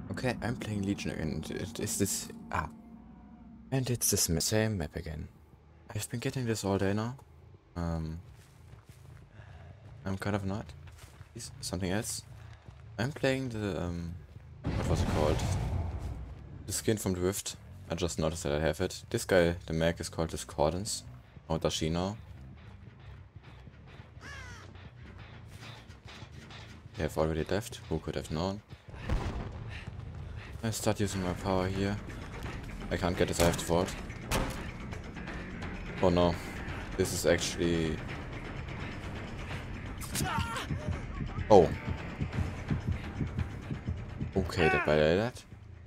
Okay, I'm playing Legion again. And it's the same map again. I've been getting this all day now. Um, I'm kind of not. Something else. I'm playing the what was it called? The skin from Drift. I just noticed that I have it. This guy, the mech, is called Discordance. How does she know? They have already left. Who could have known? I start using my power here. I can't get this, I have to vault. Oh no. This is actually... Oh. Okay, that by that.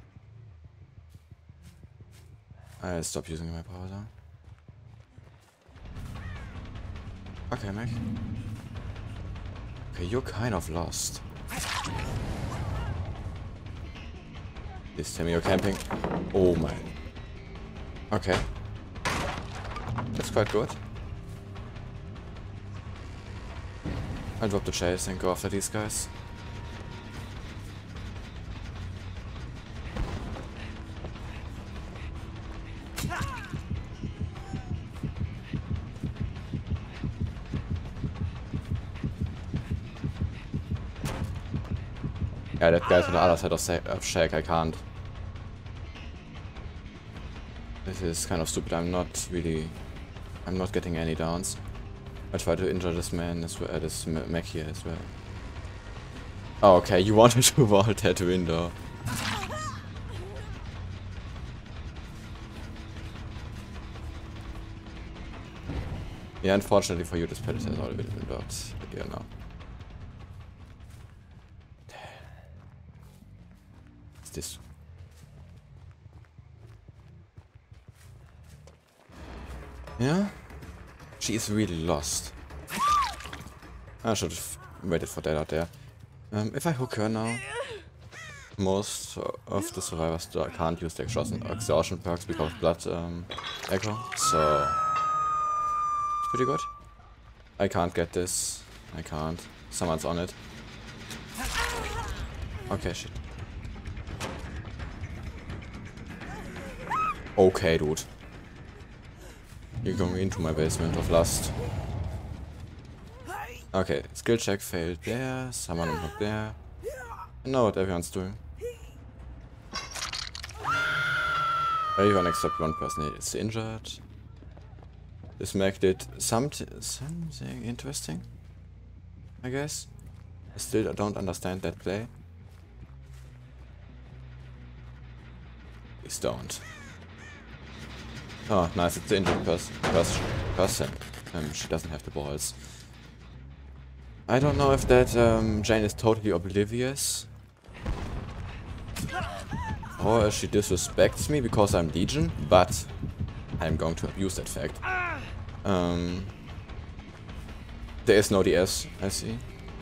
I'll stop using my power now. Okay, mech. Okay, you're kind of lost. Please tell me you're camping. Oh my. Okay. That's quite good. I'll drop the chase and go after these guys. Yeah, that guy's on the other side of Shag, I can't. This is kind of stupid, I'm not getting any downs. I try to injure this man as well, this mech here as well. Oh, okay, you wanted to vault that window. Yeah, unfortunately for you, this pallet has already been blocked. Yeah, no. What's this? Yeah? She is really lost. I should have waited for that out there. If I hook her now, most of the survivors can't use the exhaustion perks because of blood echo, so it's pretty good. I can't get this. I can't. Someone's on it. Okay, shit. Okay, dude. You're going into my basement of lust. Okay, skill check failed there, someone not there. I know what everyone's doing. Everyone except one person is injured. This mech did something interesting, I guess. I still don't understand that play. Please don't. Oh, nice, it's the injured person. She doesn't have the balls. I don't know if that Jane is totally oblivious. Or if she disrespects me because I'm Legion, but I'm going to abuse that fact. There is no DS, I see.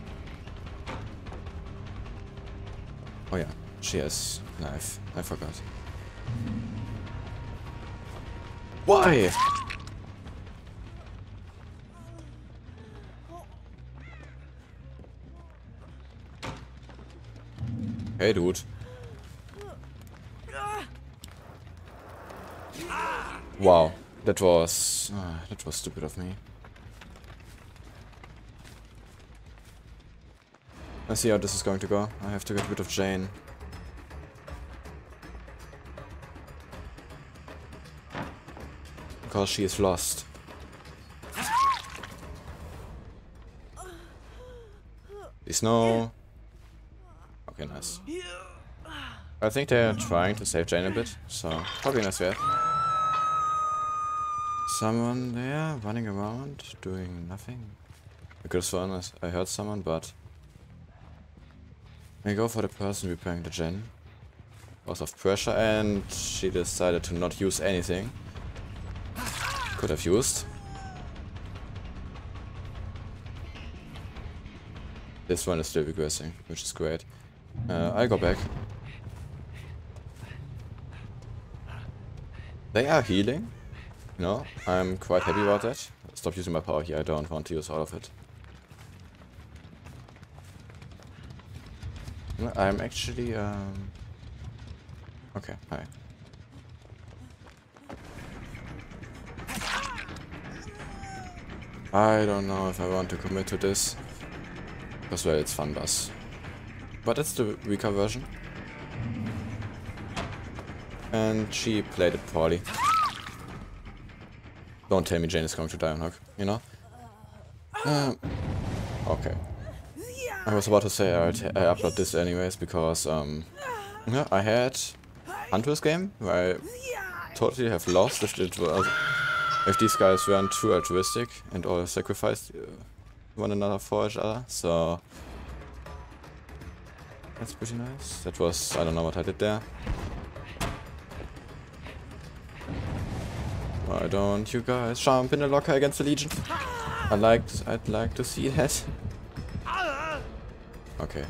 Oh yeah, she has knife. I forgot. Why? Hey, dude. Wow, that was stupid of me. Let's see how this is going to go. I have to get rid of Jane. Because she is lost. Please no. Okay, nice. I think they're trying to save Jane a bit, so probably not yet. Someone there running around doing nothing. I could have sworn I heard someone, but I go for the person repairing the gen. Because of pressure, and she decided to not use anything. Could have used. This one is still regressing, which is great. I go back. They are healing. No, I'm quite happy about that. Stop using my power here, I don't want to use all of it. I'm actually Okay, hi. I don't know if I want to commit to this. Because, well, it's fun bus. But it's the weaker version. And she played it poorly. Don't tell me Jane is going to die on Hook, you know? Okay. I was about to say I upload this anyways because, yeah, I had Hunter's game where I totally have lost if these guys weren't too altruistic and all sacrificed one another for each other, so that's pretty nice. That was, I don't know what I did there. Why don't you guys jump in a locker against the Legion? I'd like to see that. Okay.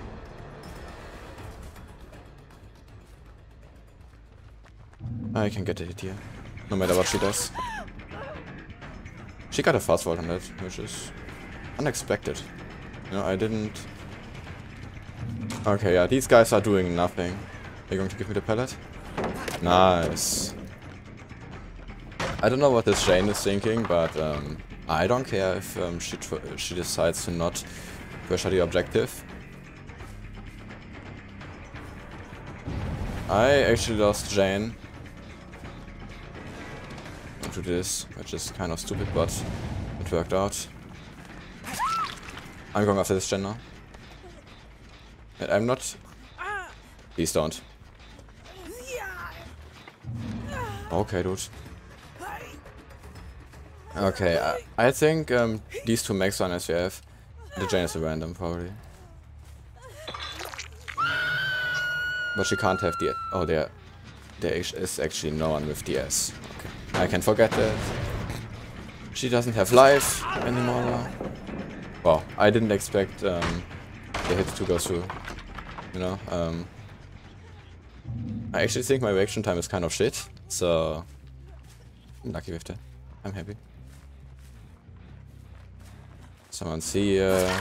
I can get a hit here, no matter what she does. She got a fast vault on that, which is unexpected. You know, I didn't... Okay, yeah, these guys are doing nothing. Are you going to give me the pallet? Nice. I don't know what this Jane is thinking, but I don't care if she decides to not pressure the objective. I actually lost Jane to this, which is kind of stupid, but it worked out. I'm going after this Jen now. And I'm not... Please don't. Okay, dude. Okay, I think these two max on SVF. The Jane is a random, probably. But she can't have the... Oh, there is actually no one with DS. Okay. I can forget that. She doesn't have life anymore. Wow, I didn't expect the hits to go through. You know, I actually think my reaction time is kind of shit. So, I'm lucky with that. I'm happy. Someone see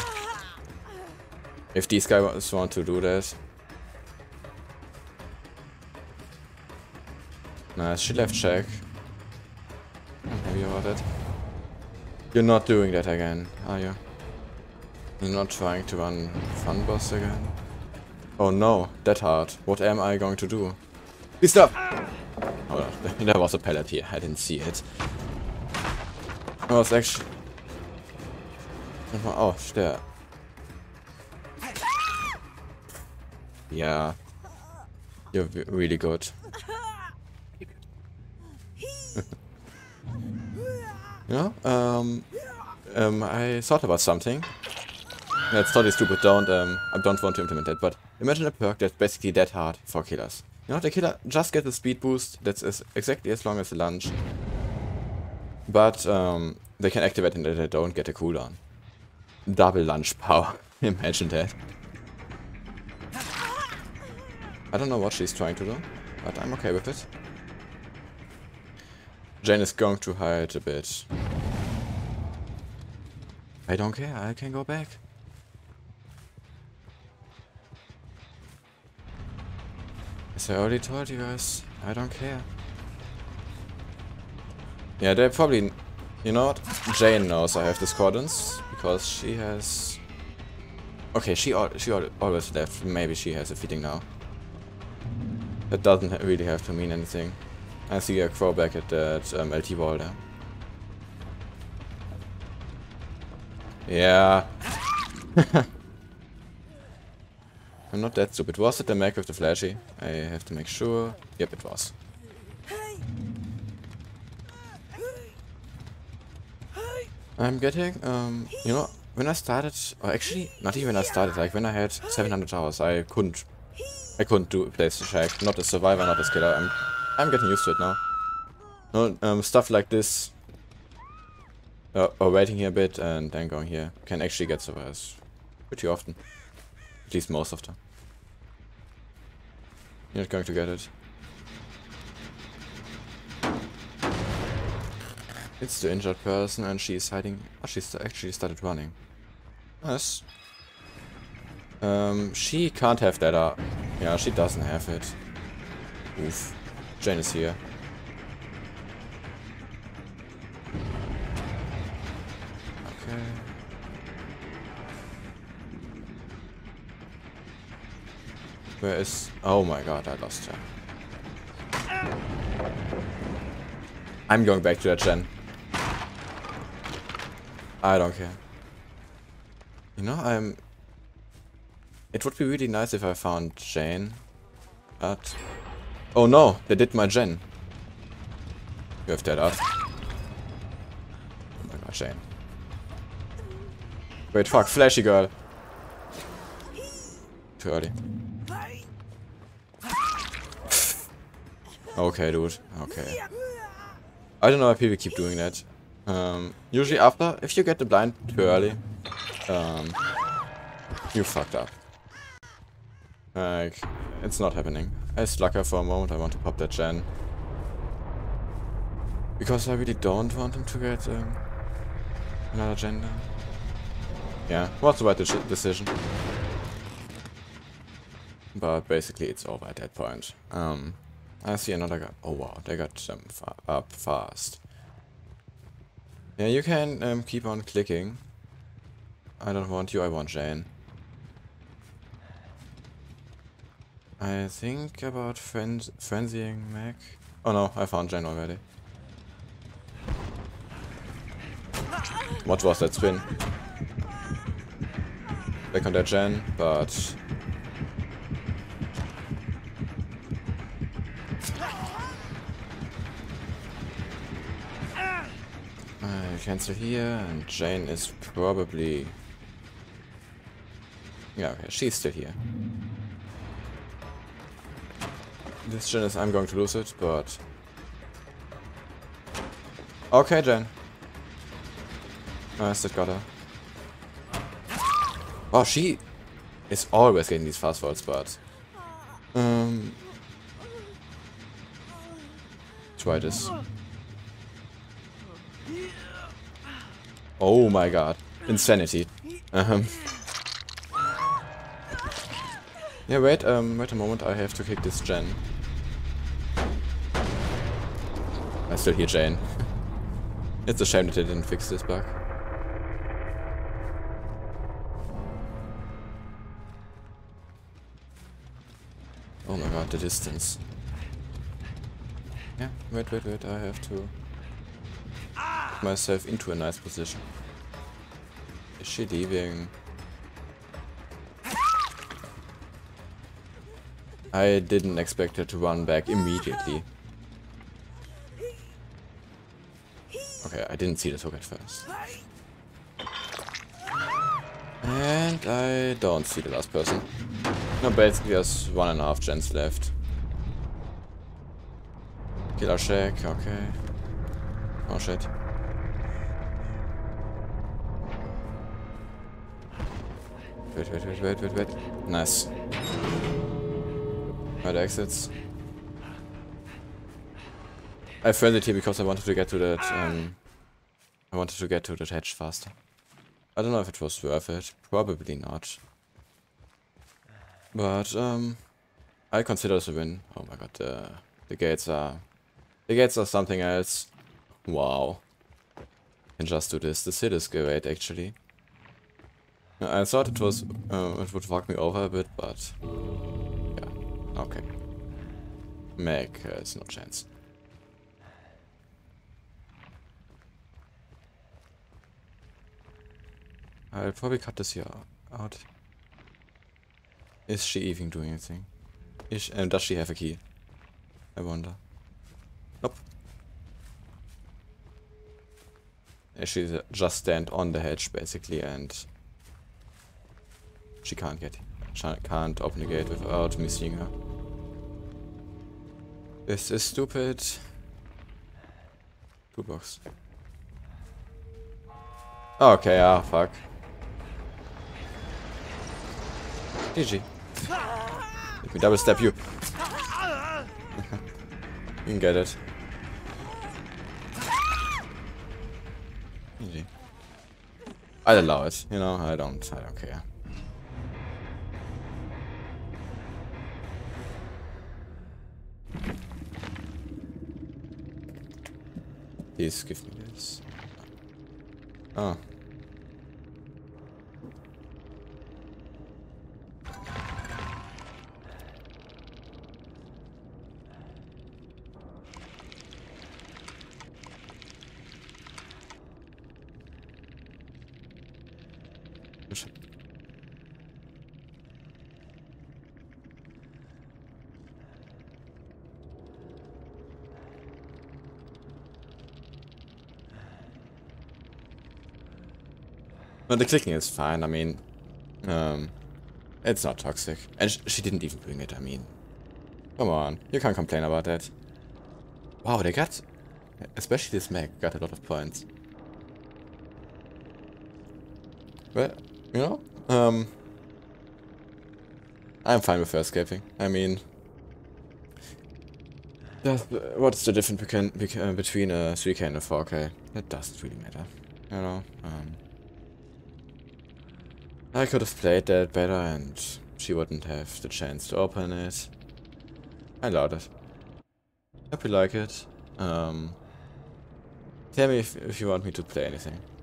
if these guys want to do that. Nice, she left check. I'm happy about it. You're not doing that again, are you? You're not trying to run fun boss again? Oh no, that hard. What am I going to do? Please stop! Oh, there was a pallet here, I didn't see it. I was actually... Oh, there. Yeah. You're really good. Yeah, I thought about something. That's totally stupid, I don't want to implement that, but imagine a perk that's basically that hard for killers. You know, the killer just gets a speed boost that's exactly as long as the lunge. But, they can activate it and they don't get a cooldown. Double lunge power. Imagine that. I don't know what she's trying to do, but I'm okay with it. Jane is going to hide a bit. I don't care, I can go back. As I already told you guys, I don't care. Yeah, they probably... You know what? Jane knows I have discordance, because she has... Okay, she always left. Maybe she has a feeding now. That doesn't really have to mean anything. I see a crow back at that LT wall there. Yeah. I'm not that stupid. Was it the Mac with the flashy? I have to make sure. Yep, it was. I'm getting, you know, when I started, or actually, not even when I started, like when I had 700 hours, I couldn't do place the shack. Not as survivor, not as killer. I'm getting used to it now. No, stuff like this, or waiting here a bit and then going here, can actually get survivors pretty often. At least most of them. You're not going to get it. It's the injured person and she's hiding. Oh, she's actually started running. Nice. She can't have that. Yeah, she doesn't have it. Oof. Jane is here. Okay. Where is... Oh my god, I lost her. I'm going back to that Jen. I don't care. You know, It would be really nice if I found Jane. But... Oh no, they did my Jen. You have that up. Oh my god, Jane. Wait, fuck, flashy girl. Too early. Okay, dude. Okay. I don't know why people keep doing that. Usually after, if you get the blind too early, you fucked up. Like, it's not happening. I sluck her for a moment, I want to pop that Gen. Because I really don't want him to get another Gen down. Yeah, what's the right decision? But basically it's over at that point. I see another guy. Oh wow, they got them up fast. Yeah, you can keep on clicking. I don't want you, I want Jane. I think about frenzying Mac. Oh no, I found Jane already. What was that spin? Back on that Jane, but... I cancel here, and Jane is probably... Yeah, okay, she's still here. This Jane is... I'm going to lose it, but... Okay, Jane. I still got her. Oh, she is always getting these fast falls, but... Try this. Oh my god. Insanity. Yeah, wait a moment, I have to kick this Gen. I still hear Jane. It's a shame that they didn't fix this bug. Oh my god, the distance. Yeah, wait, I have to put myself into a nice position. Is she leaving? I didn't expect her to run back immediately. Okay, I didn't see this hook at first. And I don't see the last person. No, basically there's 1.5 gens left. Killer Shack, okay. Oh shit. Wait. Nice. Right exits. I frenzied here because I wanted to get to that, I wanted to get to that hatch faster. I don't know if it was worth it. Probably not. But, I consider this a win. Oh my god, the gates are... The gates are something else. Wow. Can just do this. This hit is great, actually. I thought it was, it would fuck me over a bit, but... Yeah, okay. Meg has no chance. I'll probably cut this here out. Is she even doing anything? Does she have a key? I wonder. Nope. Yeah, she's just stand on the hedge basically, and she can't open the gate without me seeing her. This is stupid. Toolbox. Okay, ah, fuck. GG. Let me double step you. You can get it. GG. I'd allow it, you know, I don't care. Please give me this. Oh. Well, the clicking is fine. I mean, it's not toxic. And she didn't even bring it, I mean. Come on, you can't complain about that. Wow, they got... Especially this mech got a lot of points. Well, you know, I'm fine with her escaping. I mean... What's the difference between a 3K and a 4K? That doesn't really matter. You know, I could have played that better and she wouldn't have the chance to open it. I loved it. Hope you like it. Tell me if you want me to play anything.